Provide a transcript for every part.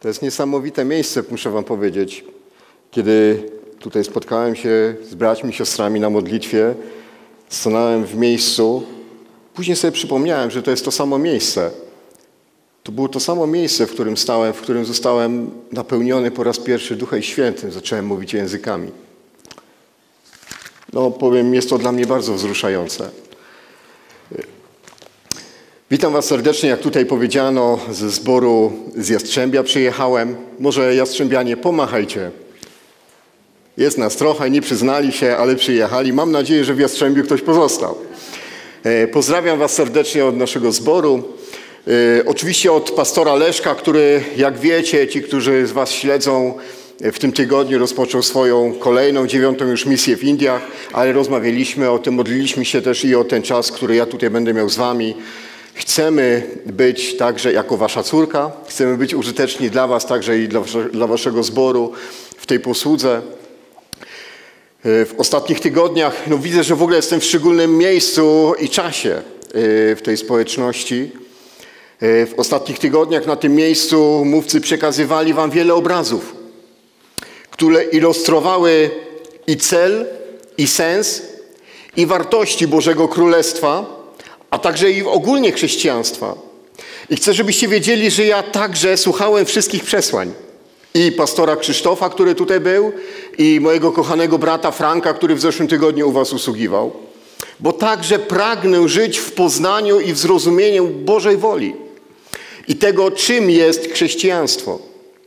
To jest niesamowite miejsce, muszę wam powiedzieć. Kiedy tutaj spotkałem się z braćmi i siostrami na modlitwie, stanąłem w miejscu, później sobie przypomniałem, że to jest to samo miejsce. To było to samo miejsce, w którym stałem, w którym zostałem napełniony po raz pierwszy Duchem Świętym. Zacząłem mówić językami. No powiem, jest to dla mnie bardzo wzruszające. Witam was serdecznie, jak tutaj powiedziano, ze zboru z Jastrzębia przyjechałem. Może Jastrzębianie, pomachajcie. Jest nas trochę, nie przyznali się, ale przyjechali. Mam nadzieję, że w Jastrzębiu ktoś pozostał. Pozdrawiam was serdecznie od naszego zboru. Oczywiście od pastora Leszka, który, jak wiecie, ci, którzy z was śledzą, w tym tygodniu rozpoczął swoją kolejną, 9. już misję w Indiach, ale rozmawialiśmy o tym, modliliśmy się też i o ten czas, który ja tutaj będę miał z wami. Chcemy być także jako wasza córka, chcemy być użyteczni dla was, także i dla waszego zboru w tej posłudze. W ostatnich tygodniach widzę, że w ogóle jestem w szczególnym miejscu i czasie w tej społeczności. W ostatnich tygodniach na tym miejscu mówcy przekazywali wam wiele obrazów, które ilustrowały i cel, i sens, i wartości Bożego Królestwa, a także i ogólnie chrześcijaństwa. I chcę, żebyście wiedzieli, że ja także słuchałem wszystkich przesłań. I pastora Krzysztofa, który tutaj był, i mojego kochanego brata Franka, który w zeszłym tygodniu u was usługiwał. Bo także pragnę żyć w poznaniu i w zrozumieniu Bożej woli i tego, czym jest chrześcijaństwo.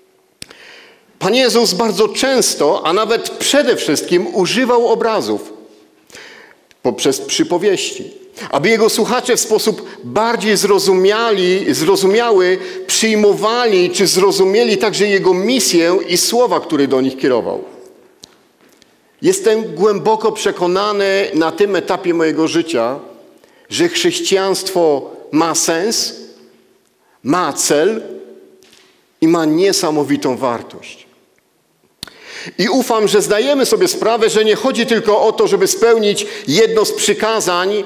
Pan Jezus bardzo często, a nawet przede wszystkim używał obrazów poprzez przypowieści, aby Jego słuchacze w sposób bardziej zrozumiały przyjmowali czy zrozumieli także Jego misję i słowa, które do nich kierował. Jestem głęboko przekonany na tym etapie mojego życia, że chrześcijaństwo ma sens, ma cel i ma niesamowitą wartość. I ufam, że zdajemy sobie sprawę, że nie chodzi tylko o to, żeby spełnić jedno z przykazań,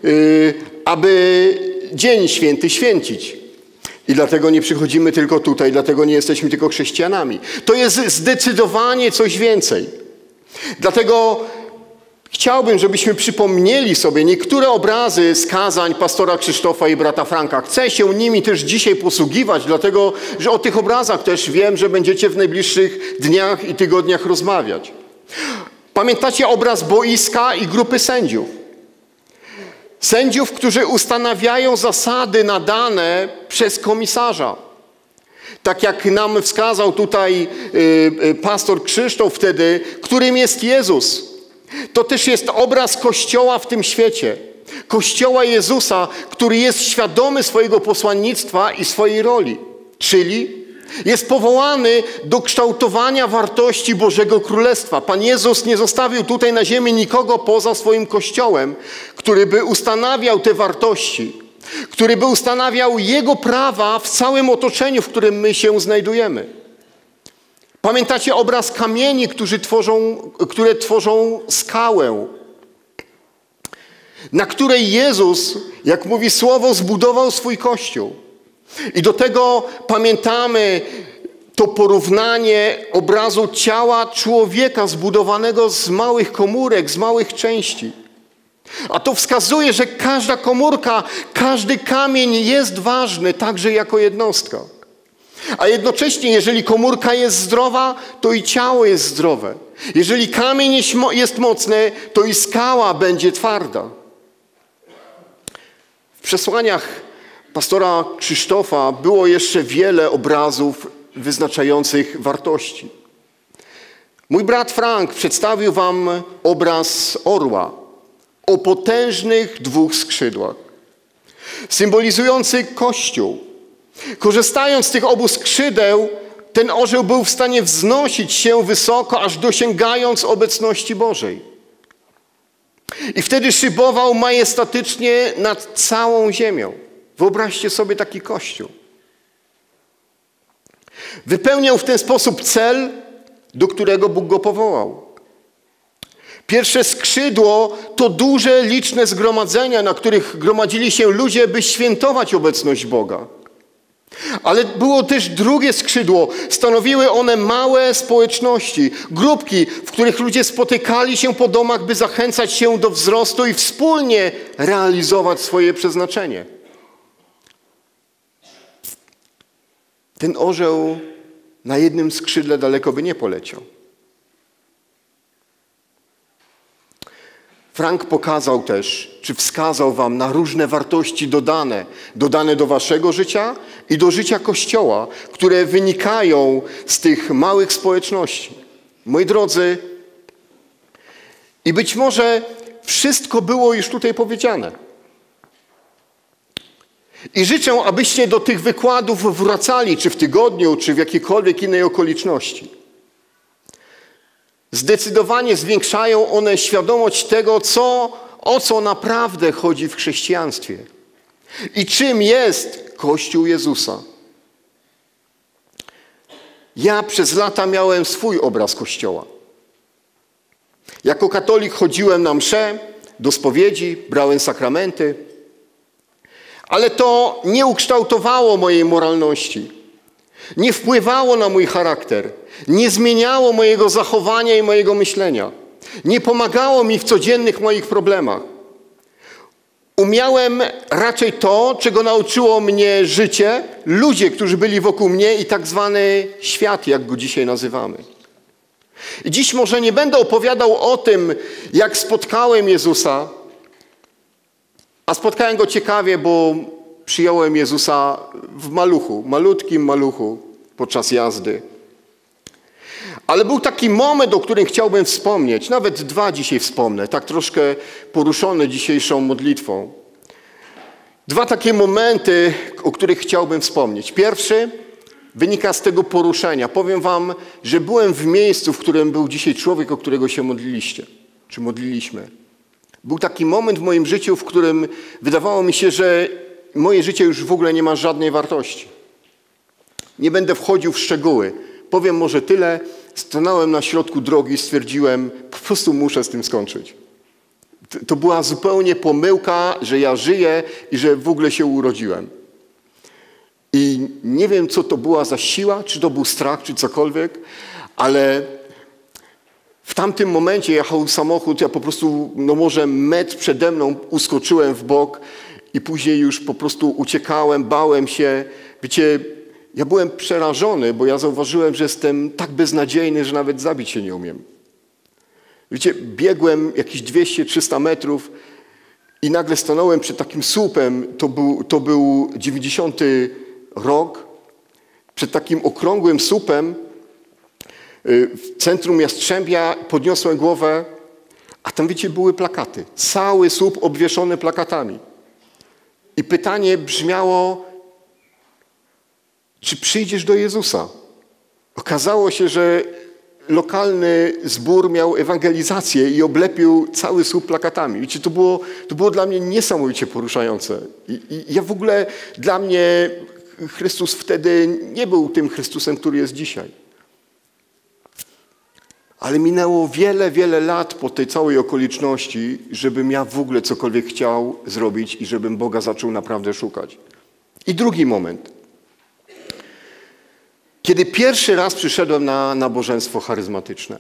aby dzień święty święcić. I dlatego nie przychodzimy tylko tutaj, dlatego nie jesteśmy tylko chrześcijanami. To jest zdecydowanie coś więcej. Dlatego chciałbym, żebyśmy przypomnieli sobie niektóre obrazy z kazań pastora Krzysztofa i brata Franka. Chcę się nimi też dzisiaj posługiwać, dlatego że o tych obrazach też wiem, że będziecie w najbliższych dniach i tygodniach rozmawiać. Pamiętacie obraz boiska i grupy sędziów? Sędziów, którzy ustanawiają zasady nadane przez komisarza. Tak jak nam wskazał tutaj pastor Krzysztof wtedy, którym jest Jezus. To też jest obraz Kościoła w tym świecie. Kościoła Jezusa, który jest świadomy swojego posłannictwa i swojej roli. Czyli jest powołany do kształtowania wartości Bożego Królestwa. Pan Jezus nie zostawił tutaj na ziemi nikogo poza swoim Kościołem, który by ustanawiał te wartości, który by ustanawiał Jego prawa w całym otoczeniu, w którym my się znajdujemy. Pamiętacie obraz kamieni, które tworzą skałę, na której Jezus, jak mówi Słowo, zbudował swój Kościół. I do tego pamiętamy to porównanie obrazu ciała człowieka zbudowanego z małych komórek, z małych części. A to wskazuje, że każda komórka, każdy kamień jest ważny także jako jednostka. A jednocześnie, jeżeli komórka jest zdrowa, to i ciało jest zdrowe. Jeżeli kamień jest mocny, to i skała będzie twarda. W przesłaniach pastora Krzysztofa było jeszcze wiele obrazów wyznaczających wartości. Mój brat Frank przedstawił wam obraz orła o potężnych 2 skrzydłach, symbolizujący Kościół. Korzystając z tych obu skrzydeł, ten orzeł był w stanie wznosić się wysoko, aż dosięgając obecności Bożej. I wtedy szybował majestatycznie nad całą ziemią. Wyobraźcie sobie taki Kościół. Wypełniał w ten sposób cel, do którego Bóg go powołał. Pierwsze skrzydło to duże, liczne zgromadzenia, na których gromadzili się ludzie, by świętować obecność Boga. Ale było też drugie skrzydło. Stanowiły one małe społeczności, grupki, w których ludzie spotykali się po domach, by zachęcać się do wzrostu i wspólnie realizować swoje przeznaczenie. Ten orzeł na jednym skrzydle daleko by nie poleciał. Frank pokazał też, czy wskazał wam na różne wartości dodane do waszego życia i do życia Kościoła, które wynikają z tych małych społeczności. Moi drodzy, i być może wszystko było już tutaj powiedziane. I życzę, abyście do tych wykładów wracali, czy w tygodniu, czy w jakiejkolwiek innej okoliczności. Zdecydowanie zwiększają one świadomość tego, o co naprawdę chodzi w chrześcijaństwie i czym jest Kościół Jezusa. Ja przez lata miałem swój obraz Kościoła. Jako katolik chodziłem na msze, do spowiedzi, brałem sakramenty, ale to nie ukształtowało mojej moralności, nie wpływało na mój charakter, nie zmieniało mojego zachowania i mojego myślenia. Nie pomagało mi w codziennych moich problemach. Umiałem raczej to, czego nauczyło mnie życie, ludzie, którzy byli wokół mnie i tak zwany świat, jak go dzisiaj nazywamy. I dziś może nie będę opowiadał o tym, jak spotkałem Jezusa, a spotkałem Go ciekawie, bo przyjąłem Jezusa w maluchu, malutkim maluchu podczas jazdy. Ale był taki moment, o którym chciałbym wspomnieć. Nawet dwa dzisiaj wspomnę, tak troszkę poruszony dzisiejszą modlitwą. Dwa takie momenty, o których chciałbym wspomnieć. Pierwszy wynika z tego poruszenia. Powiem wam, że byłem w miejscu, w którym był dzisiaj człowiek, o którego się modliliście, czy modliliśmy. Był taki moment w moim życiu, w którym wydawało mi się, że moje życie już w ogóle nie ma żadnej wartości. Nie będę wchodził w szczegóły. Powiem może tyle. Stanąłem na środku drogi i stwierdziłem, po prostu muszę z tym skończyć. To była zupełnie pomyłka, że ja żyję i że w ogóle się urodziłem. I nie wiem, co to była za siła, czy to był strach, czy cokolwiek, ale w tamtym momencie jechał samochód, ja po prostu, może metr przede mną uskoczyłem w bok i później już po prostu uciekałem, bałem się. Wiecie, ja byłem przerażony, bo ja zauważyłem, że jestem tak beznadziejny, że nawet zabić się nie umiem. Wiecie, biegłem jakieś 200-300 metrów i nagle stanąłem przed takim słupem, to był 90 rok, przed takim okrągłym słupem w centrum Jastrzębia, podniosłem głowę, a tam, wiecie, były plakaty. Cały słup obwieszony plakatami. I pytanie brzmiało, czy przyjdziesz do Jezusa? Okazało się, że lokalny zbór miał ewangelizację i oblepił cały słup plakatami. Wiecie, to było dla mnie niesamowicie poruszające. I ja w ogóle, dla mnie Chrystus wtedy nie był tym Chrystusem, który jest dzisiaj. Ale minęło wiele, wiele lat po tej całej okoliczności, żebym ja w ogóle cokolwiek chciał zrobić i żebym Boga zaczął naprawdę szukać. I drugi moment. Kiedy pierwszy raz przyszedłem na nabożeństwo charyzmatyczne.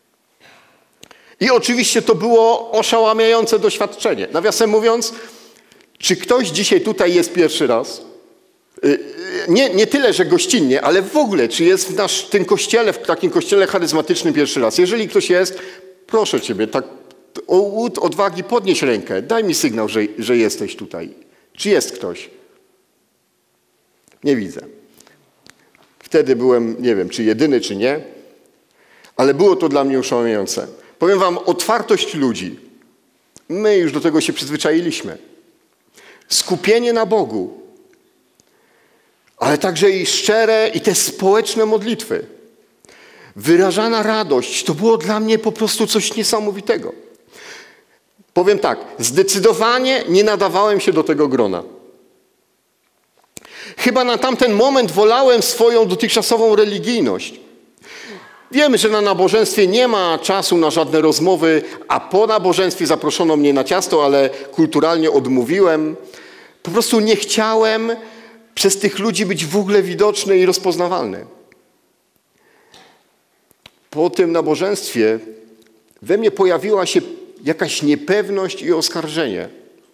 I oczywiście to było oszałamiające doświadczenie. Nawiasem mówiąc, czy ktoś dzisiaj tutaj jest pierwszy raz? Nie tyle, że gościnnie, ale w ogóle, czy jest w tym kościele, w takim kościele charyzmatycznym pierwszy raz? Jeżeli ktoś jest, proszę Ciebie, tak od odwagi podnieś rękę. Daj mi sygnał, że jesteś tutaj. Czy jest ktoś? Nie widzę. Wtedy byłem, nie wiem, czy jedyny, czy nie, ale było to dla mnie oszałamiające. Powiem wam, otwartość ludzi. My już do tego się przyzwyczailiśmy. Skupienie na Bogu. Ale także i szczere, i te społeczne modlitwy. Wyrażana radość. To było dla mnie po prostu coś niesamowitego. Powiem tak, zdecydowanie nie nadawałem się do tego grona. Chyba na tamten moment wolałem swoją dotychczasową religijność. Wiemy, że na nabożeństwie nie ma czasu na żadne rozmowy, a po nabożeństwie zaproszono mnie na ciasto, ale kulturalnie odmówiłem. Po prostu nie chciałem przez tych ludzi być w ogóle widoczny i rozpoznawalny. Po tym nabożeństwie we mnie pojawiła się jakaś niepewność i oskarżenie.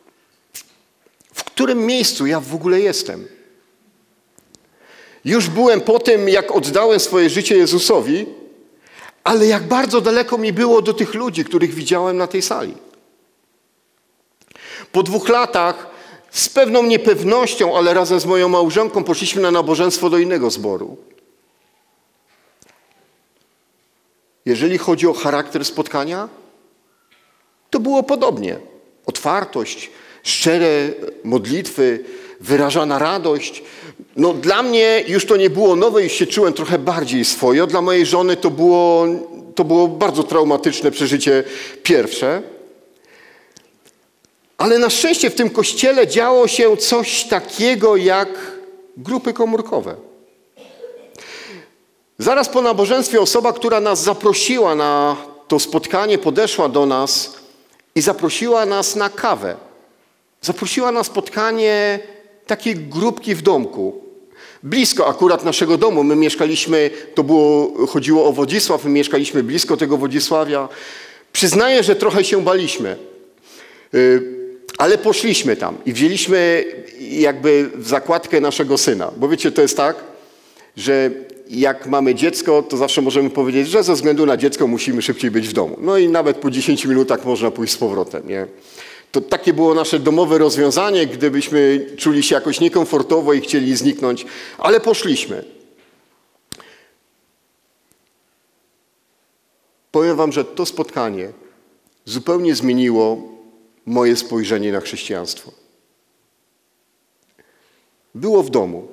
W którym miejscu ja w ogóle jestem? Już byłem po tym, jak oddałem swoje życie Jezusowi, ale jak bardzo daleko mi było do tych ludzi, których widziałem na tej sali. Po 2 latach z pewną niepewnością, ale razem z moją małżonką poszliśmy na nabożeństwo do innego zboru. Jeżeli chodzi o charakter spotkania, to było podobnie. Otwartość, szczere modlitwy, wyrażana radość. No dla mnie już to nie było nowe, już się czułem trochę bardziej swojo. Dla mojej żony to było bardzo traumatyczne przeżycie pierwsze. Ale na szczęście w tym kościele działo się coś takiego jak grupy komórkowe. Zaraz po nabożeństwie osoba, która nas zaprosiła na to spotkanie, podeszła do nas i zaprosiła nas na kawę. Zaprosiła na spotkanie takiej grupki w domku. Blisko akurat naszego domu. My mieszkaliśmy, chodziło o Wodzisław, my mieszkaliśmy blisko tego Wodzisławia. Przyznaję, że trochę się baliśmy. Ale poszliśmy tam i wzięliśmy jakby w zakładkę naszego syna. Bo wiecie, to jest tak, że jak mamy dziecko, to zawsze możemy powiedzieć, że ze względu na dziecko musimy szybciej być w domu. No i nawet po 10 minutach można pójść z powrotem, nie? To takie było nasze domowe rozwiązanie, gdybyśmy czuli się jakoś niekomfortowo i chcieli zniknąć, ale poszliśmy. Powiem wam, że to spotkanie zupełnie zmieniło moje spojrzenie na chrześcijaństwo. Było w domu.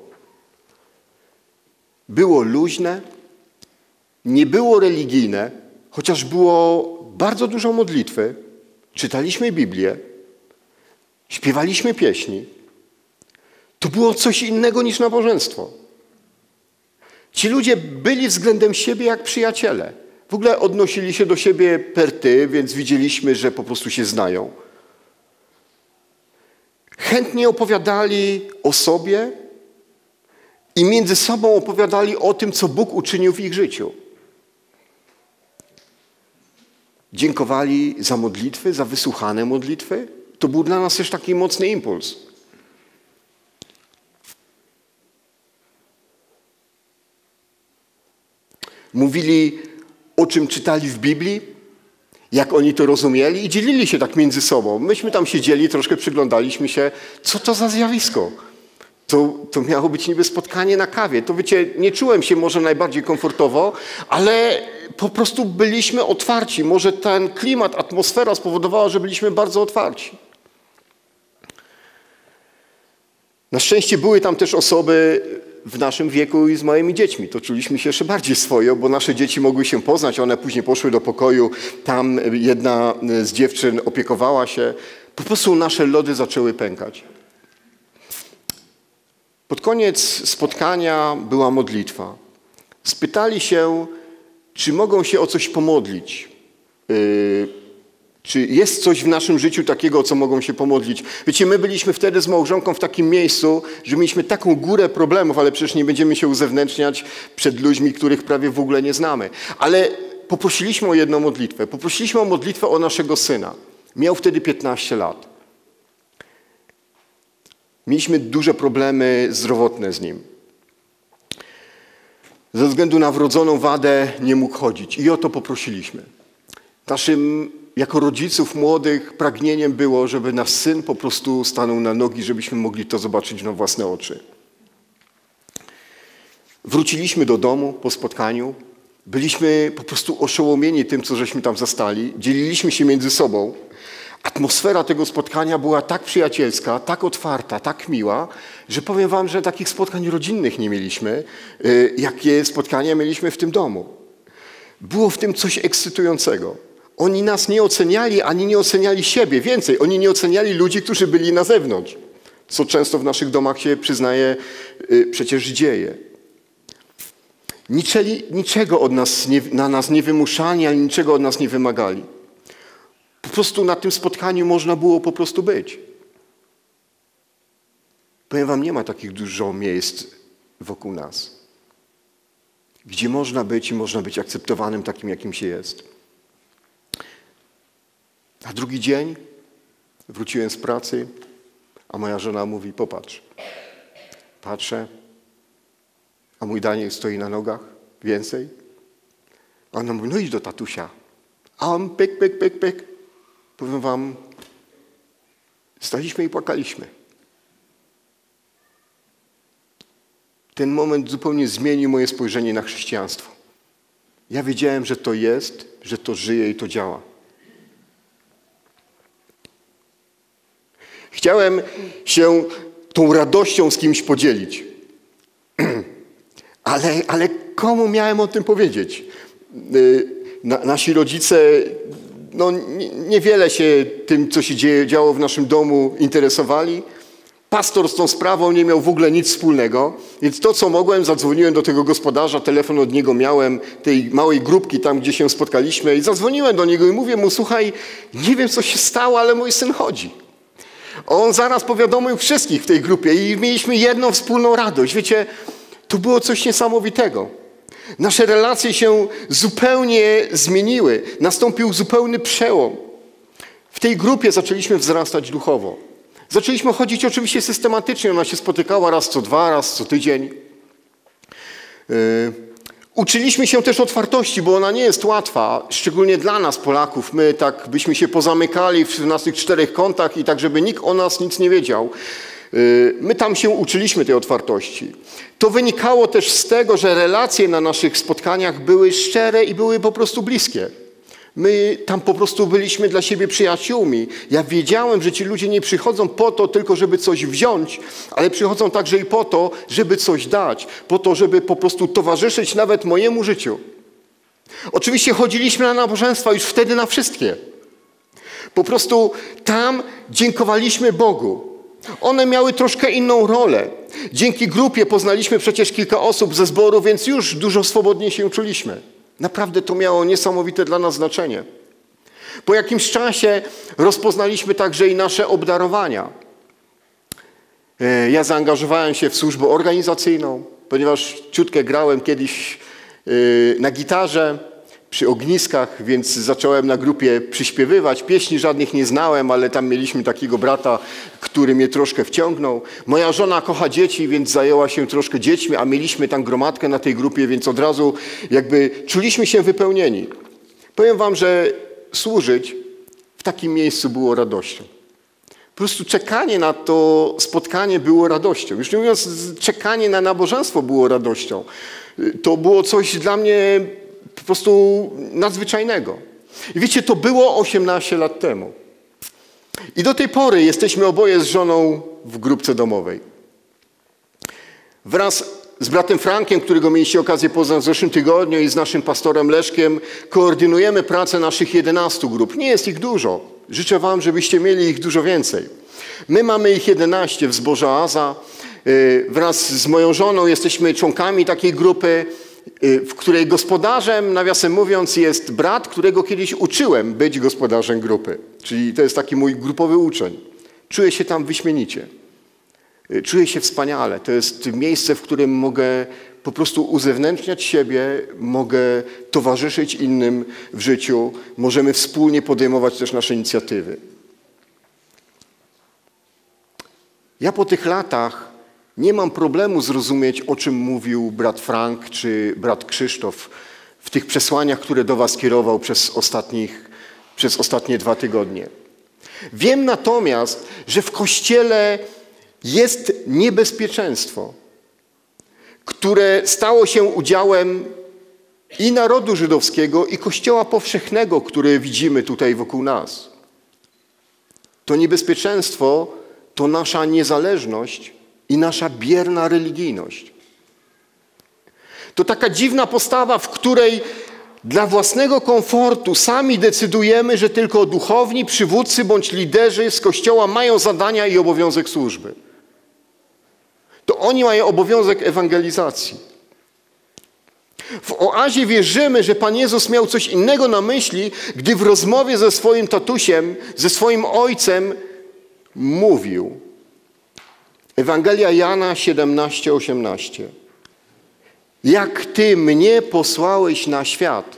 Było luźne, nie było religijne, chociaż było bardzo dużo modlitwy. Czytaliśmy Biblię, śpiewaliśmy pieśni. To było coś innego niż nabożeństwo. Ci ludzie byli względem siebie jak przyjaciele. W ogóle odnosili się do siebie per ty, więc widzieliśmy, że po prostu się znają. Chętnie opowiadali o sobie i między sobą opowiadali o tym, co Bóg uczynił w ich życiu. Dziękowali za modlitwy, za wysłuchane modlitwy. To był dla nas też taki mocny impuls. Mówili, o czym czytali w Biblii, jak oni to rozumieli i dzielili się tak między sobą. Myśmy tam siedzieli, troszkę przyglądaliśmy się, co to za zjawisko. To miało być niby spotkanie na kawie. To wiecie, nie czułem się może najbardziej komfortowo, ale po prostu byliśmy otwarci. Może ten klimat, atmosfera spowodowała, że byliśmy bardzo otwarci. Na szczęście były tam też osoby w naszym wieku i z małymi dziećmi. To czuliśmy się jeszcze bardziej swojo, bo nasze dzieci mogły się poznać. One później poszły do pokoju. Tam jedna z dziewczyn opiekowała się. Po prostu nasze lody zaczęły pękać. Pod koniec spotkania była modlitwa. Spytali się, czy mogą się o coś pomodlić. Czy jest coś w naszym życiu takiego, o co mogą się pomodlić? Wiecie, my byliśmy wtedy z małżonką w takim miejscu, że mieliśmy taką górę problemów, ale przecież nie będziemy się uzewnętrzniać przed ludźmi, których prawie w ogóle nie znamy. Ale poprosiliśmy o jedną modlitwę. Poprosiliśmy o modlitwę o naszego syna. Miał wtedy 15 lat. Mieliśmy duże problemy zdrowotne z nim. Ze względu na wrodzoną wadę nie mógł chodzić. I o to poprosiliśmy. Naszym, jako rodziców młodych, pragnieniem było, żeby nasz syn po prostu stanął na nogi, żebyśmy mogli to zobaczyć na własne oczy. Wróciliśmy do domu po spotkaniu. Byliśmy po prostu oszołomieni tym, co żeśmy tam zastali. Dzieliliśmy się między sobą. Atmosfera tego spotkania była tak przyjacielska, tak otwarta, tak miła, że powiem wam, że takich spotkań rodzinnych nie mieliśmy, jakie spotkania mieliśmy w tym domu. Było w tym coś ekscytującego. Oni nas nie oceniali, ani nie oceniali siebie. Więcej, oni nie oceniali ludzi, którzy byli na zewnątrz, co często w naszych domach się, przyznaję, przecież dzieje. Niczego od nas na nas nie wymuszali, ani niczego od nas nie wymagali. Po prostu na tym spotkaniu można było po prostu być. Powiem wam, nie ma takich dużo miejsc wokół nas, gdzie można być i można być akceptowanym takim, jakim się jest. A drugi dzień wróciłem z pracy, a moja żona mówi, popatrz. Patrzę, a mój Daniel stoi na nogach, więcej. A ona mówi, no idź do tatusia. A on pyk, pyk, pyk, pyk. Powiem wam, staliśmy i płakaliśmy. Ten moment zupełnie zmienił moje spojrzenie na chrześcijaństwo. Ja wiedziałem, że to jest, że to żyje i to działa. Chciałem się tą radością z kimś podzielić. Ale komu miałem o tym powiedzieć? Nasi rodzice niewiele się tym, co się działo w naszym domu, interesowali. Pastor z tą sprawą nie miał w ogóle nic wspólnego, więc to, co mogłem, zadzwoniłem do tego gospodarza, telefon od niego miałem, tej małej grupki tam, gdzie się spotkaliśmy i zadzwoniłem do niego i mówię mu, słuchaj, nie wiem, co się stało, ale mój syn chodzi. On zaraz powiadomił wszystkich w tej grupie i mieliśmy jedną wspólną radość. Wiecie, to było coś niesamowitego. Nasze relacje się zupełnie zmieniły. Nastąpił zupełny przełom. W tej grupie zaczęliśmy wzrastać duchowo. Zaczęliśmy chodzić oczywiście systematycznie. Ona się spotykała raz co 2, raz co tydzień. Uczyliśmy się też otwartości, bo ona nie jest łatwa, szczególnie dla nas, Polaków. My tak byśmy się pozamykali w naszych 4 kątach i tak, żeby nikt o nas nic nie wiedział. My tam się uczyliśmy tej otwartości. To wynikało też z tego, że relacje na naszych spotkaniach były szczere i były po prostu bliskie. My tam po prostu byliśmy dla siebie przyjaciółmi. Ja wiedziałem, że ci ludzie nie przychodzą po to tylko, żeby coś wziąć, ale przychodzą także i po to, żeby coś dać. Po to, żeby po prostu towarzyszyć nawet mojemu życiu. Oczywiście chodziliśmy na nabożeństwa już wtedy na wszystkie. Po prostu tam dziękowaliśmy Bogu. One miały troszkę inną rolę. Dzięki grupie poznaliśmy przecież kilka osób ze zboru, więc już dużo swobodniej się czuliśmy. Naprawdę to miało niesamowite dla nas znaczenie. Po jakimś czasie rozpoznaliśmy także i nasze obdarowania. Ja zaangażowałem się w służbę organizacyjną, ponieważ ciutkę grałem kiedyś na gitarze przy ogniskach, więc zacząłem na grupie przyśpiewywać. Pieśni żadnych nie znałem, ale tam mieliśmy takiego brata, który mnie troszkę wciągnął. Moja żona kocha dzieci, więc zajęła się troszkę dziećmi, a mieliśmy tam gromadkę na tej grupie, więc od razu jakby czuliśmy się wypełnieni. Powiem wam, że służyć w takim miejscu było radością. Po prostu czekanie na to spotkanie było radością. Już nie mówiąc, czekanie na nabożeństwo było radością. To było coś dla mnie po prostu nadzwyczajnego. I wiecie, to było 18 lat temu. I do tej pory jesteśmy oboje z żoną w grupce domowej. Wraz z bratem Frankiem, którego mieliście okazję poznać w zeszłym tygodniu, i z naszym pastorem Leszkiem koordynujemy pracę naszych 11 grup. Nie jest ich dużo. Życzę wam, żebyście mieli ich dużo więcej. My mamy ich 11 w zborze Oaza. Wraz z moją żoną jesteśmy członkami takiej grupy, w której gospodarzem, nawiasem mówiąc, jest brat, którego kiedyś uczyłem być gospodarzem grupy. Czyli to jest taki mój grupowy uczeń. Czuję się tam wyśmienicie. Czuję się wspaniale. To jest miejsce, w którym mogę po prostu uzewnętrzniać siebie, mogę towarzyszyć innym w życiu, możemy wspólnie podejmować też nasze inicjatywy. Ja po tych latach nie mam problemu zrozumieć, o czym mówił brat Frank czy brat Krzysztof w tych przesłaniach, które do was kierował przez ostatnie 2 tygodnie. Wiem natomiast, że w Kościele jest niebezpieczeństwo, które stało się udziałem i narodu żydowskiego, i Kościoła powszechnego, które widzimy tutaj wokół nas. To niebezpieczeństwo to nasza niezależność i nasza bierna religijność. To taka dziwna postawa, w której dla własnego komfortu sami decydujemy, że tylko duchowni, przywódcy bądź liderzy z Kościoła mają zadania i obowiązek służby. To oni mają obowiązek ewangelizacji. W Oazie wierzymy, że Pan Jezus miał coś innego na myśli, gdy w rozmowie ze swoim tatusiem, ze swoim ojcem mówił: Ewangelia Jana 17:18. Jak Ty mnie posłałeś na świat,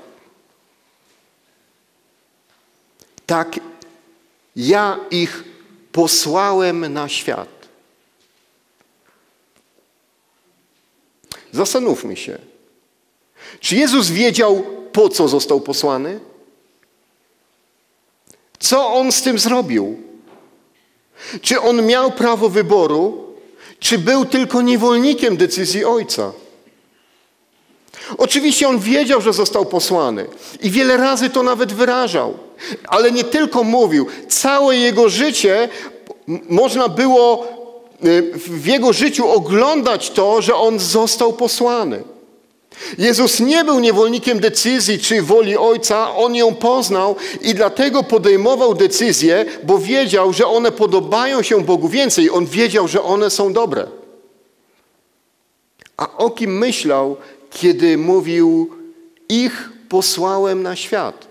tak ja ich posłałem na świat. Zastanówmy się. Czy Jezus wiedział, po co został posłany? Co On z tym zrobił? Czy On miał prawo wyboru, czy był tylko niewolnikiem decyzji Ojca? Oczywiście On wiedział, że został posłany i wiele razy to nawet wyrażał. Ale nie tylko mówił. Całe Jego życie można było w Jego życiu oglądać to, że On został posłany. Jezus nie był niewolnikiem decyzji czy woli Ojca, On ją poznał i dlatego podejmował decyzje, bo wiedział, że one podobają się Bogu więcej. On wiedział, że one są dobre. A o kim myślał, kiedy mówił, ich posłałem na świat?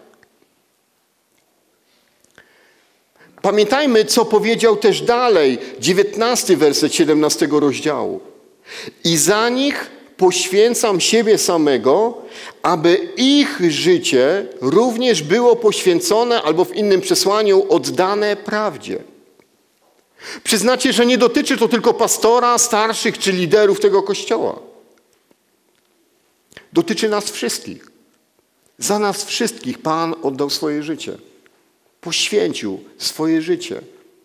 Pamiętajmy, co powiedział też dalej, 19 werset 17 rozdziału. I za nich poświęcam siebie samego, aby ich życie również było poświęcone, albo w innym przesłaniu oddane prawdzie. Przyznacie, że nie dotyczy to tylko pastora, starszych czy liderów tego Kościoła. Dotyczy nas wszystkich. Za nas wszystkich Pan oddał swoje życie. Poświęcił swoje życie.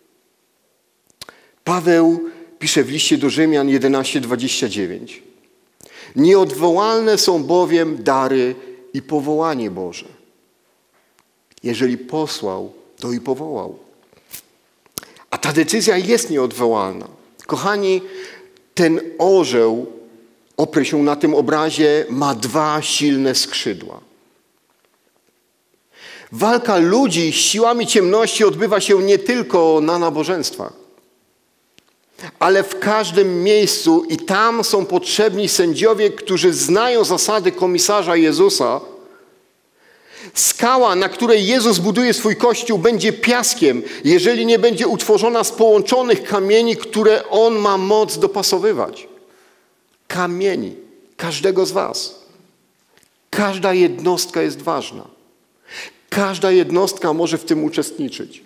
Paweł pisze w liście do Rzymian 11:29. Nieodwołalne są bowiem dary i powołanie Boże. Jeżeli posłał, to i powołał. A ta decyzja jest nieodwołalna. Kochani, ten orzeł, oprę się na tym obrazie, ma 2 silne skrzydła. Walka ludzi z siłami ciemności odbywa się nie tylko na nabożeństwach, ale w każdym miejscu i tam są potrzebni sędziowie, którzy znają zasady komisarza Jezusa. Skała, na której Jezus buduje swój Kościół, będzie piaskiem, jeżeli nie będzie utworzona z połączonych kamieni, które On ma moc dopasowywać. Kamieni każdego z was. Każda jednostka jest ważna. Każda jednostka może w tym uczestniczyć.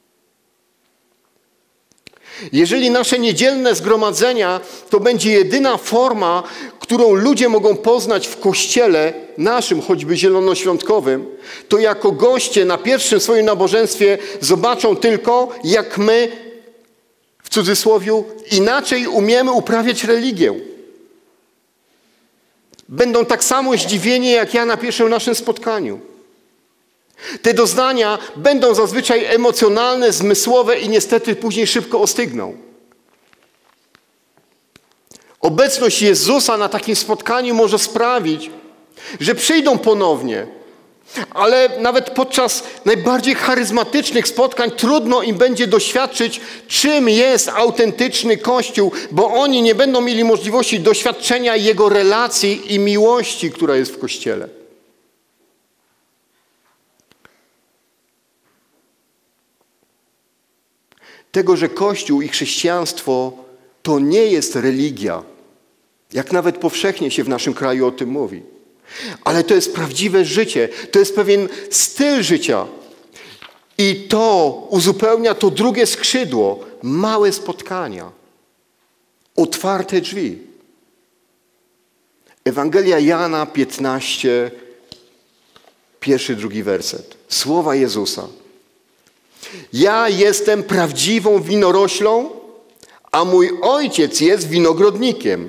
Jeżeli nasze niedzielne zgromadzenia to będzie jedyna forma, którą ludzie mogą poznać w kościele naszym, choćby zielonoświątkowym, to jako goście na pierwszym swoim nabożeństwie zobaczą tylko, jak my, w cudzysłowie, inaczej umiemy uprawiać religię. Będą tak samo zdziwieni, jak ja na pierwszym naszym spotkaniu. Te doznania będą zazwyczaj emocjonalne, zmysłowe i niestety później szybko ostygną. Obecność Jezusa na takim spotkaniu może sprawić, że przyjdą ponownie, ale nawet podczas najbardziej charyzmatycznych spotkań trudno im będzie doświadczyć, czym jest autentyczny Kościół, bo oni nie będą mieli możliwości doświadczenia Jego relacji i miłości, która jest w Kościele. Tego, że Kościół i chrześcijaństwo to nie jest religia, jak nawet powszechnie się w naszym kraju o tym mówi. Ale to jest prawdziwe życie, to jest pewien styl życia. I to uzupełnia to drugie skrzydło, małe spotkania, otwarte drzwi. Ewangelia Jana 15, 1-2 werset. Słowa Jezusa. Ja jestem prawdziwą winoroślą, a mój Ojciec jest winogrodnikiem.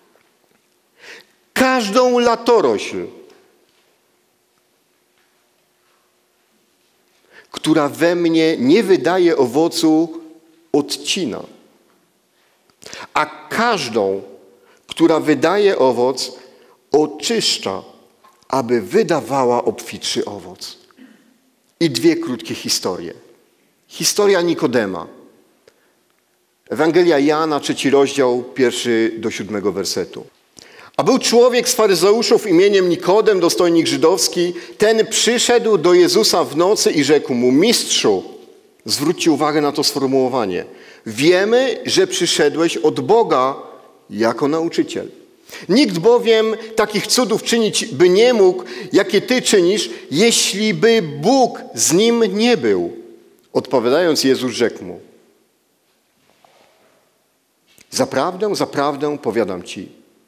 Każdą latorośl, która we mnie nie wydaje owocu, odcina. A każdą, która wydaje owoc, oczyszcza, aby wydawała obfitszy owoc. I 2 krótkie historie. Historia Nikodema. Ewangelia Jana, 3 rozdział, 1-7 wersetu. A był człowiek z faryzeuszów imieniem Nikodem, dostojnik żydowski. Ten przyszedł do Jezusa w nocy i rzekł mu: Mistrzu, zwróćcie uwagę na to sformułowanie, Wiemy, że przyszedłeś od Boga jako nauczyciel. Nikt bowiem takich cudów czynić by nie mógł, jakie Ty czynisz, jeśli by Bóg z nim nie był. Odpowiadając, Jezus rzekł mu: Zaprawdę, zaprawdę powiadam Ci,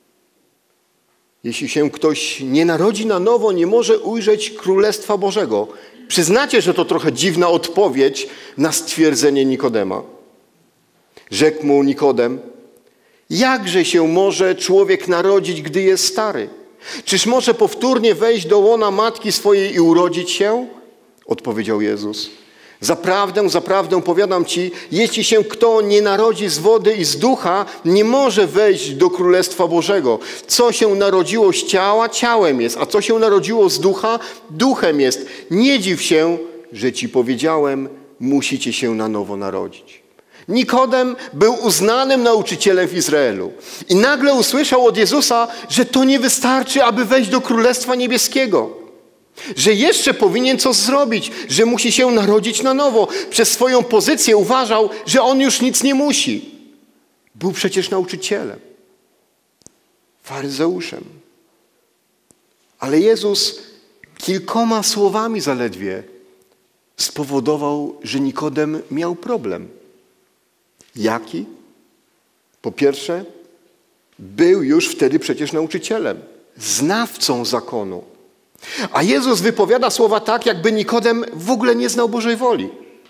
jeśli się ktoś nie narodzi na nowo, nie może ujrzeć Królestwa Bożego. Przyznacie, że to trochę dziwna odpowiedź na stwierdzenie Nikodema. Rzekł mu Nikodem: Jakże się może człowiek narodzić, gdy jest stary? Czyż może powtórnie wejść do łona matki swojej i urodzić się? Odpowiedział Jezus: Zaprawdę, zaprawdę powiadam Ci, jeśli się kto nie narodzi z wody i z ducha, nie może wejść do Królestwa Bożego. Co się narodziło z ciała, ciałem jest, a co się narodziło z ducha, duchem jest. Nie dziw się, że Ci powiedziałem, musicie się na nowo narodzić. Nikodem był uznanym nauczycielem w Izraelu i nagle usłyszał od Jezusa, że to nie wystarczy, aby wejść do Królestwa Niebieskiego. Że jeszcze powinien coś zrobić, że musi się narodzić na nowo. Przez swoją pozycję uważał, że on już nic nie musi. Był przecież nauczycielem, faryzeuszem. Ale Jezus kilkoma słowami zaledwie spowodował, że Nikodem miał problem. Jaki? Po pierwsze, był już wtedy przecież nauczycielem, znawcą zakonu. A Jezus wypowiada słowa tak, jakby Nikodem w ogóle nie znał Bożej woli.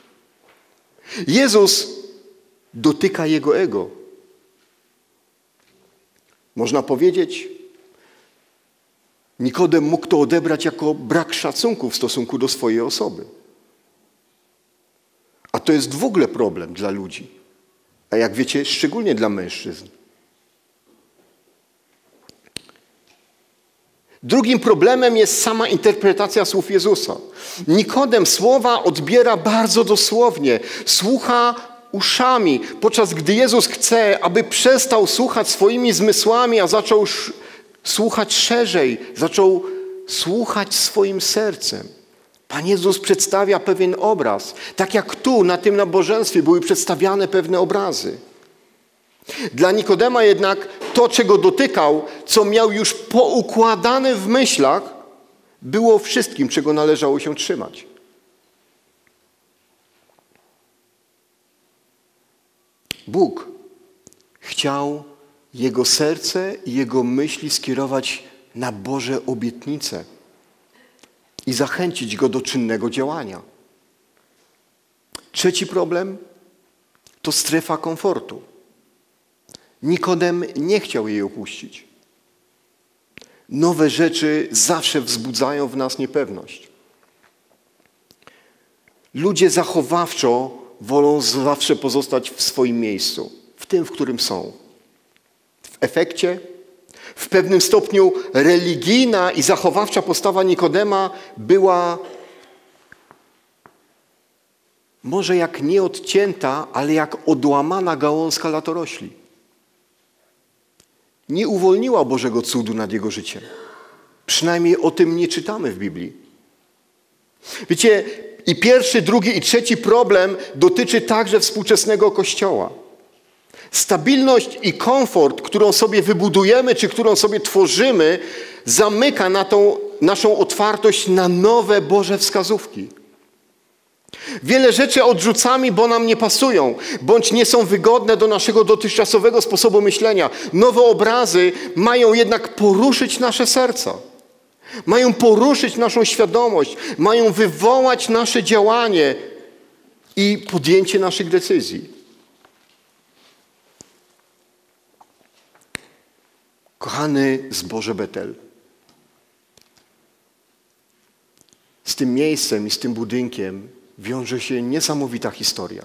Jezus dotyka jego ego. Można powiedzieć, Nikodem mógł to odebrać jako brak szacunku w stosunku do swojej osoby. A to jest w ogóle problem dla ludzi. A jak wiecie, szczególnie dla mężczyzn. Drugim problemem jest sama interpretacja słów Jezusa. Nikodem słowa odbiera bardzo dosłownie. Słucha uszami, podczas gdy Jezus chce, aby przestał słuchać swoimi zmysłami, a zaczął słuchać szerzej, zaczął słuchać swoim sercem. Pan Jezus przedstawia pewien obraz. Tak jak tu, na tym nabożeństwie były przedstawiane pewne obrazy. Dla Nikodema jednak to, czego dotykał, co miał już poukładane w myślach, było wszystkim, czego należało się trzymać. Bóg chciał jego serce i jego myśli skierować na Boże obietnice i zachęcić go do czynnego działania. Trzeci problem to strefa komfortu. Nikodem nie chciał jej opuścić. Nowe rzeczy zawsze wzbudzają w nas niepewność. Ludzie zachowawczo wolą zawsze pozostać w swoim miejscu, w tym, w którym są. W efekcie, w pewnym stopniu religijna i zachowawcza postawa Nikodema była może jak nie odcięta, ale jak odłamana gałązka latorośli. Nie uwolniła Bożego cudu nad jego życiem. Przynajmniej o tym nie czytamy w Biblii. Wiecie, i pierwszy, drugi i trzeci problem dotyczy także współczesnego Kościoła. Stabilność i komfort, którą sobie wybudujemy, czy którą sobie tworzymy, zamyka na tą naszą otwartość na nowe Boże wskazówki. Wiele rzeczy odrzucamy, bo nam nie pasują, bądź nie są wygodne do naszego dotychczasowego sposobu myślenia. Nowe obrazy mają jednak poruszyć nasze serca. Mają poruszyć naszą świadomość, mają wywołać nasze działanie i podjęcie naszych decyzji. Kochany zboże Betel, z tym miejscem i z tym budynkiem wiąże się niesamowita historia.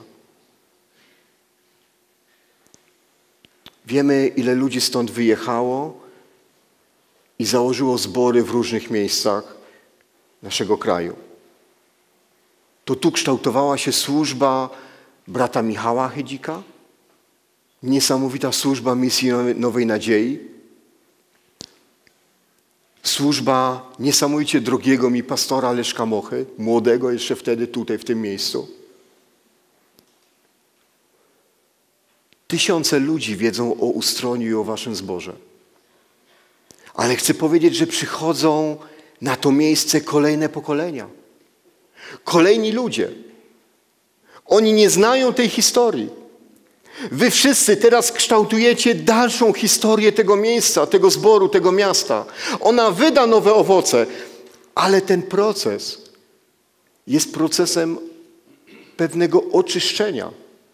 Wiemy, ile ludzi stąd wyjechało i założyło zbory w różnych miejscach naszego kraju. To tu kształtowała się służba brata Michała Chydzika, niesamowita służba Misji Nowej Nadziei, służba niesamowicie drogiego mi pastora Leszka Mochy, młodego jeszcze wtedy tutaj w tym miejscu. Tysiące ludzi wiedzą o ustroniu i o waszym zborze. Ale chcę powiedzieć, że przychodzą na to miejsce kolejne pokolenia. Kolejni ludzie. Oni nie znają tej historii. Wy wszyscy teraz kształtujecie dalszą historię tego miejsca, tego zboru, tego miasta. Ona wyda nowe owoce, ale ten proces jest procesem pewnego oczyszczenia.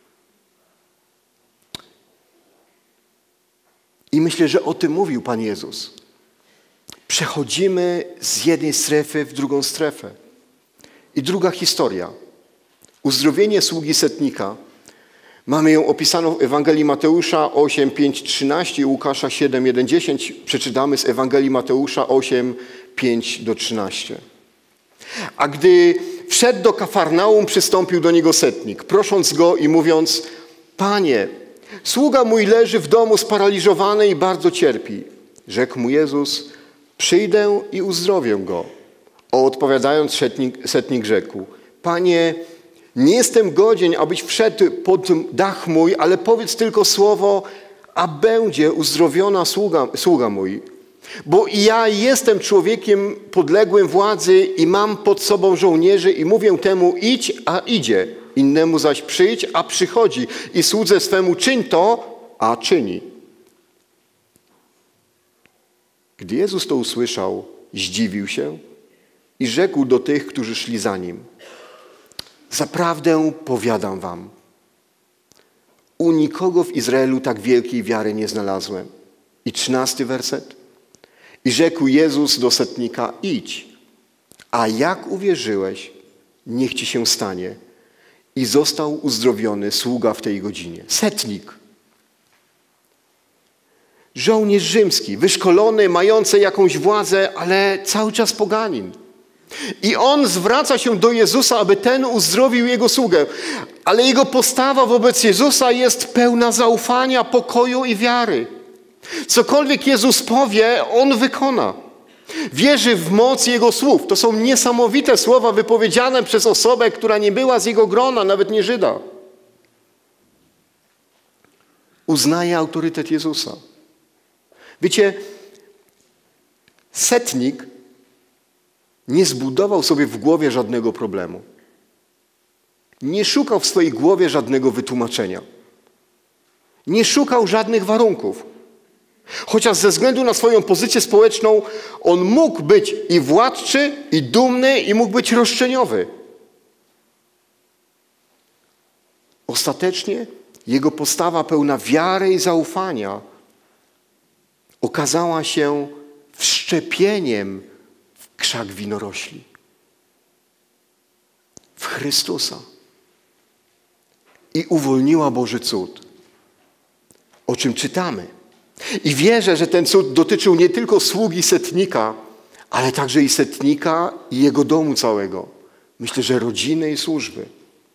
I myślę, że o tym mówił Pan Jezus. Przechodzimy z jednej strefy w drugą strefę. I druga historia. Uzdrowienie sługi setnika. Mamy ją opisaną w Ewangelii Mateusza 8, 5, 13 i Łukasza 7, 1, 10. Przeczytamy z Ewangelii Mateusza 8, 5 do 13. A gdy wszedł do Kafarnaum, przystąpił do niego setnik, prosząc go i mówiąc: Panie, sługa mój leży w domu sparaliżowany i bardzo cierpi. Rzekł mu Jezus: przyjdę i uzdrowię go. Odpowiadając setnik rzekł: Panie, nie jestem godzien, abyś wszedł pod dach mój, ale powiedz tylko słowo, a będzie uzdrowiona sługa mój. Bo i ja jestem człowiekiem podległym władzy i mam pod sobą żołnierzy i mówię temu idź, a idzie. Innemu zaś przyjdź, a przychodzi. I słudze swemu czyń to, a czyni. Gdy Jezus to usłyszał, zdziwił się i rzekł do tych, którzy szli za nim: zaprawdę powiadam wam, u nikogo w Izraelu tak wielkiej wiary nie znalazłem. I 13 werset. I rzekł Jezus do setnika: idź, a jak uwierzyłeś, niech ci się stanie. I został uzdrowiony sługa w tej godzinie. Setnik. Żołnierz rzymski, wyszkolony, mający jakąś władzę, ale cały czas poganin. I on zwraca się do Jezusa, aby ten uzdrowił jego sługę. Ale jego postawa wobec Jezusa jest pełna zaufania, pokoju i wiary. Cokolwiek Jezus powie, on wykona. Wierzy w moc Jego słów. To są niesamowite słowa wypowiedziane przez osobę, która nie była z Jego grona, nawet nie Żyda. Uznaje autorytet Jezusa. Wiecie, setnik nie zbudował sobie w głowie żadnego problemu. Nie szukał w swojej głowie żadnego wytłumaczenia. Nie szukał żadnych warunków. Chociaż ze względu na swoją pozycję społeczną on mógł być i władczy, i dumny, i mógł być roszczeniowy. Ostatecznie jego postawa pełna wiary i zaufania okazała się wszczepieniem w krzak winorośli. W Chrystusa. I uwolniła Boży cud. O czym czytamy. I wierzę, że ten cud dotyczył nie tylko sługi setnika, ale także i setnika i jego domu całego. Myślę, że rodziny i służby.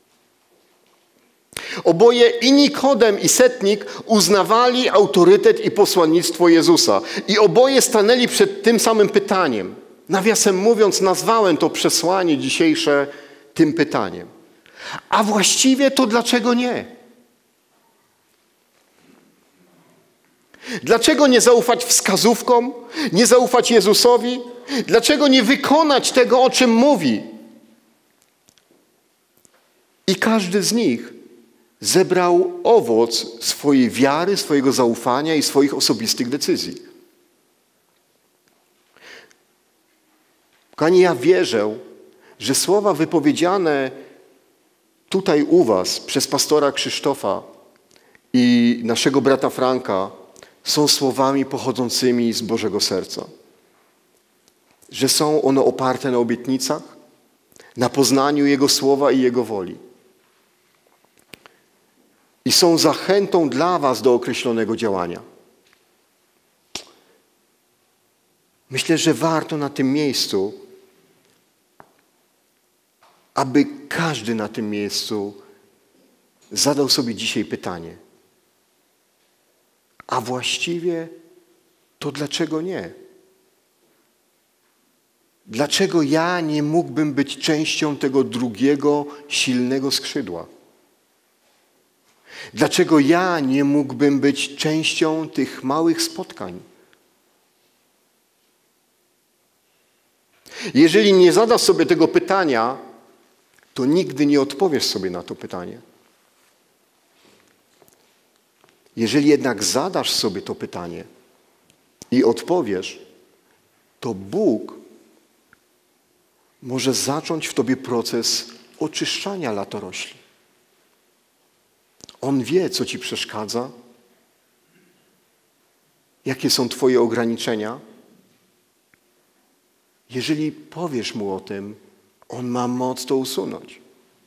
Oboje, i Nikodem, i setnik, uznawali autorytet i posłannictwo Jezusa. I oboje stanęli przed tym samym pytaniem. Nawiasem mówiąc, nazwałem to przesłanie dzisiejsze tym pytaniem. A właściwie to dlaczego nie? Dlaczego nie zaufać wskazówkom? Nie zaufać Jezusowi? Dlaczego nie wykonać tego, o czym mówi? I każdy z nich zebrał owoc swojej wiary, swojego zaufania i swoich osobistych decyzji. Kochani, ja wierzę, że słowa wypowiedziane tutaj u was przez pastora Krzysztofa i naszego brata Franka są słowami pochodzącymi z Bożego serca. Że są one oparte na obietnicach, na poznaniu Jego słowa i Jego woli. I są zachętą dla was do określonego działania. Myślę, że warto na tym miejscu, aby każdy na tym miejscu zadał sobie dzisiaj pytanie. A właściwie to dlaczego nie? Dlaczego ja nie mógłbym być częścią tego drugiego, silnego skrzydła? Dlaczego ja nie mógłbym być częścią tych małych spotkań? Jeżeli nie zadasz sobie tego pytania, to nigdy nie odpowiesz sobie na to pytanie. Jeżeli jednak zadasz sobie to pytanie i odpowiesz, to Bóg może zacząć w tobie proces oczyszczania latorośli. On wie, co ci przeszkadza, jakie są twoje ograniczenia. Jeżeli powiesz Mu o tym, On ma moc to usunąć.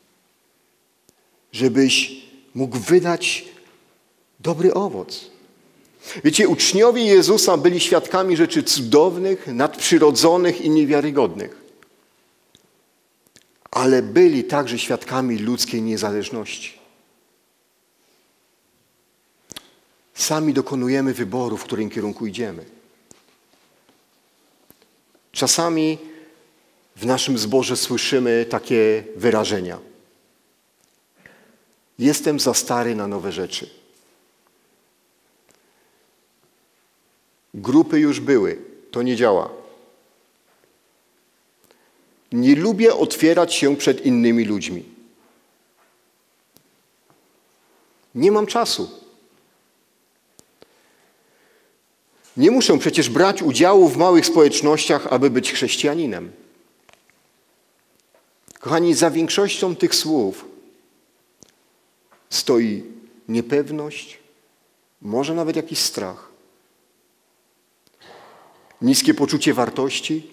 Żebyś mógł wydać dobry owoc. Wiecie, uczniowie Jezusa byli świadkami rzeczy cudownych, nadprzyrodzonych i niewiarygodnych. Ale byli także świadkami ludzkiej niezależności. Sami dokonujemy wyboru, w którym kierunku idziemy. Czasami w naszym zborze słyszymy takie wyrażenia. Jestem za stary na nowe rzeczy. Grupy już były, to nie działa. Nie lubię otwierać się przed innymi ludźmi. Nie mam czasu. Nie muszę przecież brać udziału w małych społecznościach, aby być chrześcijaninem. Kochani, za większością tych słów stoi niepewność, może nawet jakiś strach. Niskie poczucie wartości,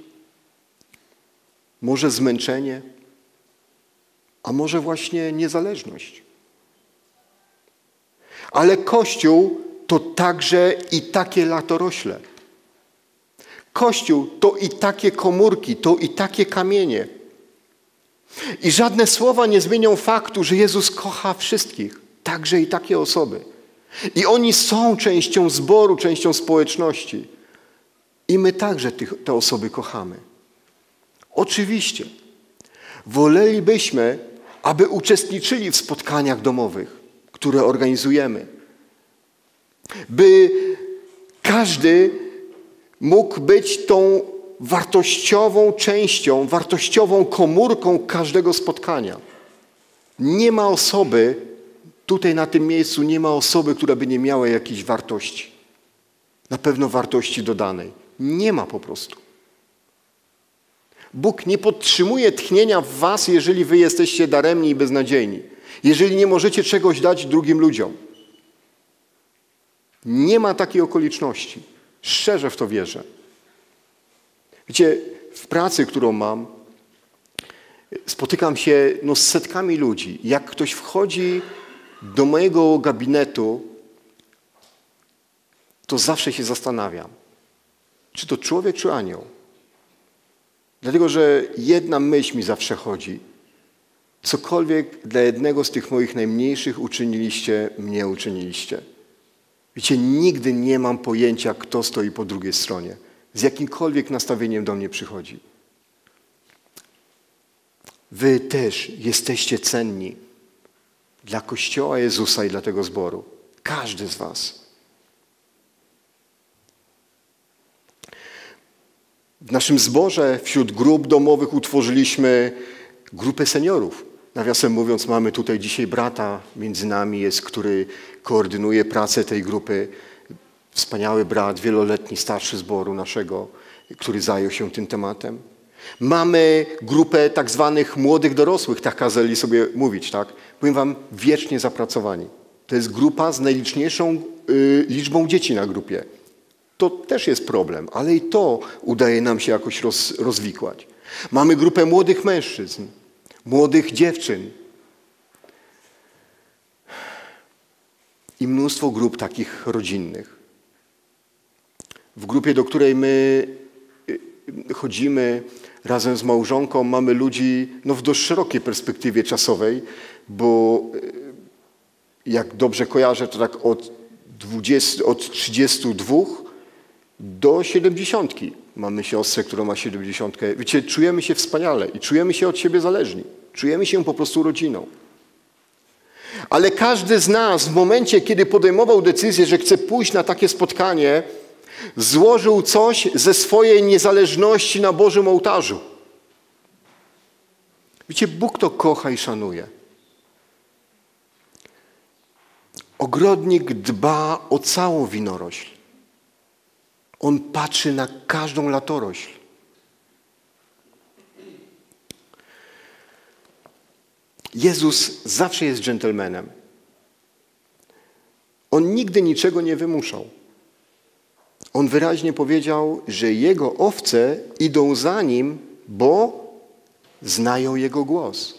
może zmęczenie, a może właśnie niezależność. Ale Kościół to także i takie latorośle. Kościół to i takie komórki, to i takie kamienie. I żadne słowa nie zmienią faktu, że Jezus kocha wszystkich, także i takie osoby. I oni są częścią zboru, częścią społeczności. I my także te osoby kochamy. Oczywiście, wolelibyśmy, aby uczestniczyli w spotkaniach domowych, które organizujemy. By każdy mógł być tą wartościową częścią, wartościową komórką każdego spotkania. Nie ma osoby, tutaj na tym miejscu nie ma osoby, która by nie miała jakiejś wartości. Na pewno wartości dodanej. Nie ma po prostu. Bóg nie podtrzymuje tchnienia w was, jeżeli wy jesteście daremni i beznadziejni. Jeżeli nie możecie czegoś dać drugim ludziom. Nie ma takiej okoliczności. Szczerze w to wierzę. Wiecie, w pracy, którą mam, spotykam się z setkami ludzi. Jak ktoś wchodzi do mojego gabinetu, to zawsze się zastanawiam, czy to człowiek, czy anioł. Dlatego, że jedna myśl mi zawsze chodzi. Cokolwiek dla jednego z tych moich najmniejszych uczyniliście, mnie uczyniliście. Wiecie, nigdy nie mam pojęcia, kto stoi po drugiej stronie. Z jakimkolwiek nastawieniem do mnie przychodzi. Wy też jesteście cenni dla Kościoła Jezusa i dla tego zboru. Każdy z was. W naszym zborze wśród grup domowych utworzyliśmy grupę seniorów. Nawiasem mówiąc, mamy tutaj dzisiaj brata między nami jest, który koordynuje pracę tej grupy. Wspaniały brat, wieloletni starszy zboru naszego, który zajął się tym tematem. Mamy grupę tak zwanych młodych dorosłych, tak kazali sobie mówić, tak? Powiem wam, wiecznie zapracowani. To jest grupa z najliczniejszą liczbą dzieci na grupie. To też jest problem, ale i to udaje nam się jakoś rozwikłać. Mamy grupę młodych mężczyzn, młodych dziewczyn i mnóstwo grup takich rodzinnych. W grupie, do której my chodzimy razem z małżonką, mamy ludzi w dość szerokiej perspektywie czasowej, bo jak dobrze kojarzę, to tak od 32 do 70. Mamy siostrę, która ma 70. Wiecie, czujemy się wspaniale i czujemy się od siebie zależni. Czujemy się po prostu rodziną. Ale każdy z nas w momencie, kiedy podejmował decyzję, że chce pójść na takie spotkanie, złożył coś ze swojej niezależności na Bożym ołtarzu. Wiecie, Bóg to kocha i szanuje. Ogrodnik dba o całą winorośl. On patrzy na każdą latorośl. Jezus zawsze jest dżentelmenem. On nigdy niczego nie wymuszał. On wyraźnie powiedział, że Jego owce idą za Nim, bo znają Jego głos.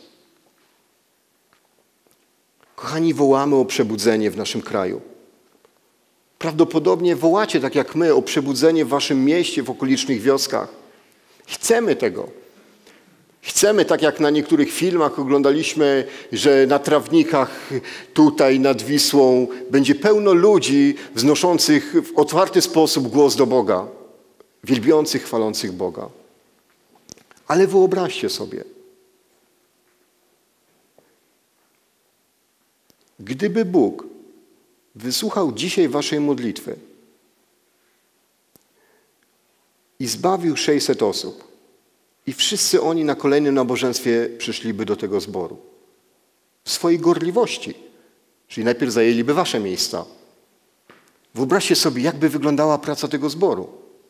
Kochani, wołamy o przebudzenie w naszym kraju. Prawdopodobnie wołacie, tak jak my, o przebudzenie w waszym mieście, w okolicznych wioskach. Chcemy tego. Chcemy, tak jak na niektórych filmach oglądaliśmy, że na trawnikach tutaj nad Wisłą będzie pełno ludzi wznoszących w otwarty sposób głos do Boga, wielbiących, chwalących Boga. Ale wyobraźcie sobie, gdyby Bóg wysłuchał dzisiaj waszej modlitwy i zbawił 600 osób i wszyscy oni na kolejnym nabożeństwie przyszliby do tego zboru w swojej gorliwości, czyli najpierw zajęliby wasze miejsca. Wyobraźcie sobie, jakby wyglądała praca tego zboru.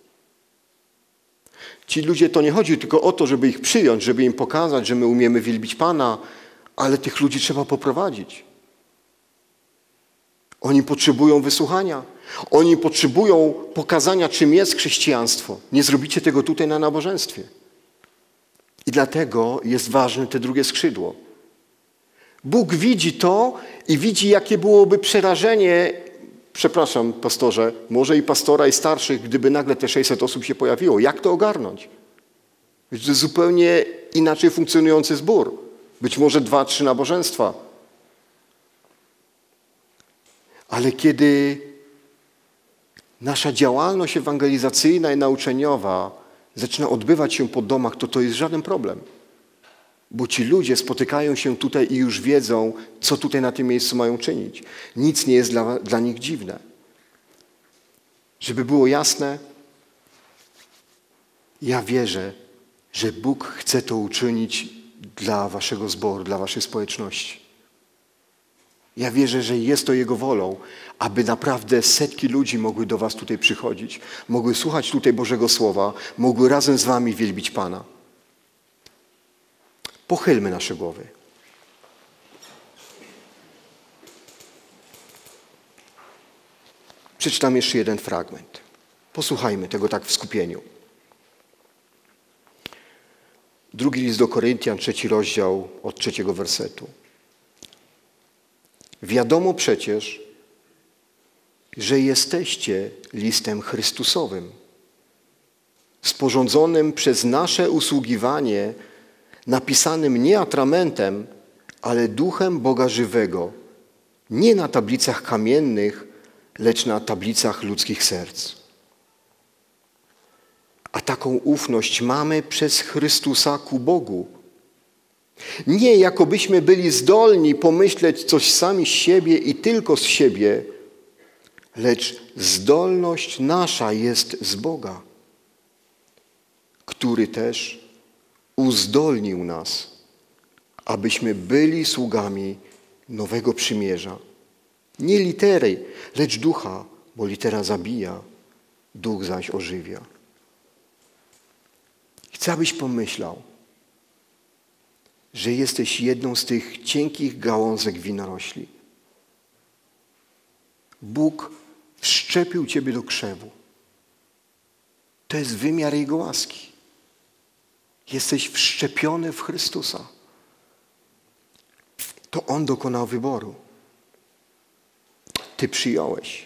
Ci ludzie, to nie chodzi tylko o to, żeby ich przyjąć, żeby im pokazać, że my umiemy wielbić Pana, ale tych ludzi trzeba poprowadzić. Oni potrzebują wysłuchania. Oni potrzebują pokazania, czym jest chrześcijaństwo. Nie zrobicie tego tutaj na nabożeństwie. I dlatego jest ważne te drugie skrzydło. Bóg widzi to i widzi, jakie byłoby przerażenie, przepraszam, pastorze, może i pastora, i starszych, gdyby nagle te 600 osób się pojawiło. Jak to ogarnąć? To jest zupełnie inaczej funkcjonujący zbór. Być może 2-3 nabożeństwa. Ale kiedy nasza działalność ewangelizacyjna i nauczeniowa zaczyna odbywać się po domach, to jest żaden problem. Bo ci ludzie spotykają się tutaj i już wiedzą, co tutaj na tym miejscu mają czynić. Nic nie jest dla nich dziwne. Żeby było jasne, ja wierzę, że Bóg chce to uczynić dla waszego zboru, dla waszej społeczności. Ja wierzę, że jest to Jego wolą, aby naprawdę setki ludzi mogły do was tutaj przychodzić, mogły słuchać tutaj Bożego Słowa, mogły razem z wami wielbić Pana. Pochylmy nasze głowy. Przeczytam jeszcze jeden fragment. Posłuchajmy tego tak w skupieniu. 2 list do Koryntian, 3 rozdział, od 3 wersetu. Wiadomo przecież, że jesteście listem Chrystusowym, sporządzonym przez nasze usługiwanie, napisanym nie atramentem, ale duchem Boga żywego, nie na tablicach kamiennych, lecz na tablicach ludzkich serc. A taką ufność mamy przez Chrystusa ku Bogu. Nie jakobyśmy byli zdolni pomyśleć coś sami z siebie i tylko z siebie, lecz zdolność nasza jest z Boga, który też uzdolnił nas, abyśmy byli sługami nowego przymierza. Nie litery, lecz ducha, bo litera zabija, duch zaś ożywia. Chcę, abyś pomyślał, że jesteś jedną z tych cienkich gałązek winorośli. Bóg wszczepił ciebie do krzewu. To jest wymiar Jego łaski. Jesteś wszczepiony w Chrystusa. To On dokonał wyboru. Ty przyjąłeś.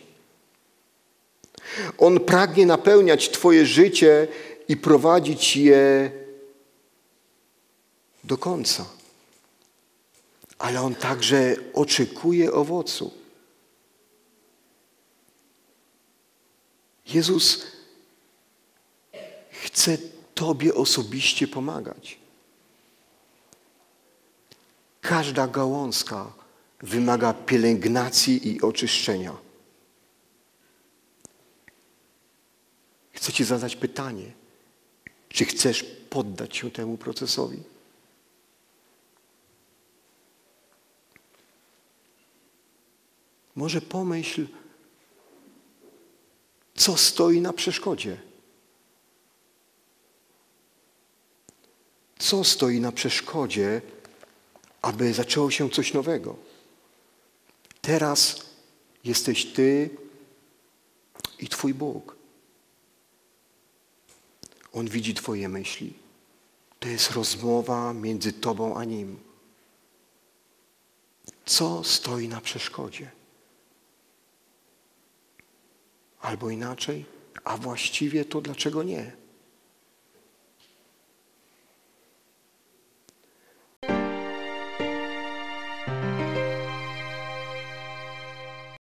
On pragnie napełniać twoje życie i prowadzić je do końca. Ale On także oczekuje owocu. Jezus chce tobie osobiście pomagać. Każda gałązka wymaga pielęgnacji i oczyszczenia. Chcę Ci zadać pytanie, czy chcesz poddać się temu procesowi? Może pomyśl, co stoi na przeszkodzie. Co stoi na przeszkodzie, aby zaczęło się coś nowego? Teraz jesteś Ty i Twój Bóg. On widzi Twoje myśli. To jest rozmowa między Tobą a Nim. Co stoi na przeszkodzie? Albo inaczej, a właściwie to dlaczego nie?